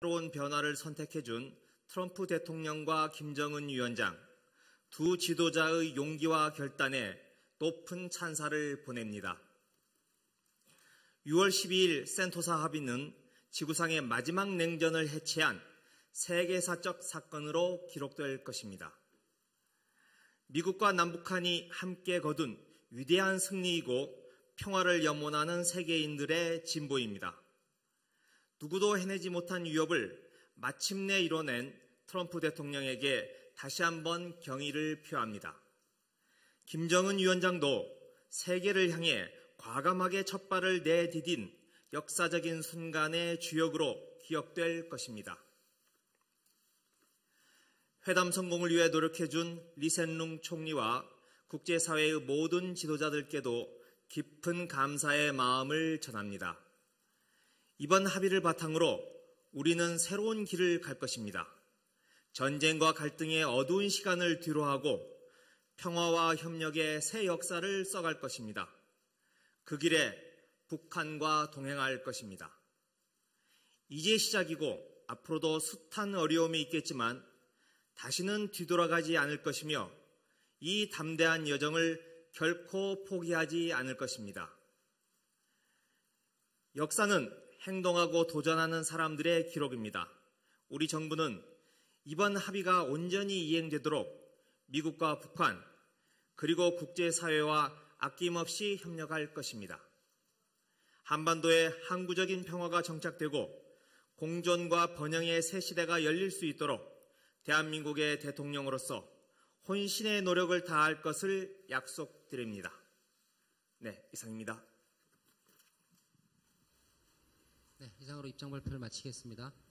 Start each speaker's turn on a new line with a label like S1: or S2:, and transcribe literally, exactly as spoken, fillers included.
S1: 새로운 변화를 선택해준 트럼프 대통령과 김정은 위원장, 두 지도자의 용기와 결단에 높은 찬사를 보냅니다. 유월 십이일 센토사 합의는 지구상의 마지막 냉전을 해체한 세계사적 사건으로 기록될 것입니다. 미국과 남북한이 함께 거둔 위대한 승리이고 평화를 염원하는 세계인들의 진보입니다. 누구도 해내지 못한 위협을 마침내 이뤄낸 트럼프 대통령에게 다시 한번 경의를 표합니다. 김정은 위원장도 세계를 향해 과감하게 첫발을 내디딘 역사적인 순간의 주역으로 기억될 것입니다. 회담 성공을 위해 노력해준 리센룽 총리와 국제사회의 모든 지도자들께도 깊은 감사의 마음을 전합니다. 이번 합의를 바탕으로 우리는 새로운 길을 갈 것입니다. 전쟁과 갈등의 어두운 시간을 뒤로하고 평화와 협력의 새 역사를 써갈 것입니다. 그 길에 북한과 동행할 것입니다. 이제 시작이고 앞으로도 숱한 어려움이 있겠지만 다시는 뒤돌아가지 않을 것이며 이 담대한 여정을 결코 포기하지 않을 것입니다. 역사는 행동하고 도전하는 사람들의 기록입니다. 우리 정부는 이번 합의가 온전히 이행되도록 미국과 북한 그리고 국제사회와 아낌없이 협력할 것입니다. 한반도에 항구적인 평화가 정착되고 공존과 번영의 새 시대가 열릴 수 있도록 대한민국의 대통령으로서 혼신의 노력을 다할 것을 약속드립니다. 네, 이상입니다.
S2: 네, 이상으로 입장 발표를 마치겠습니다.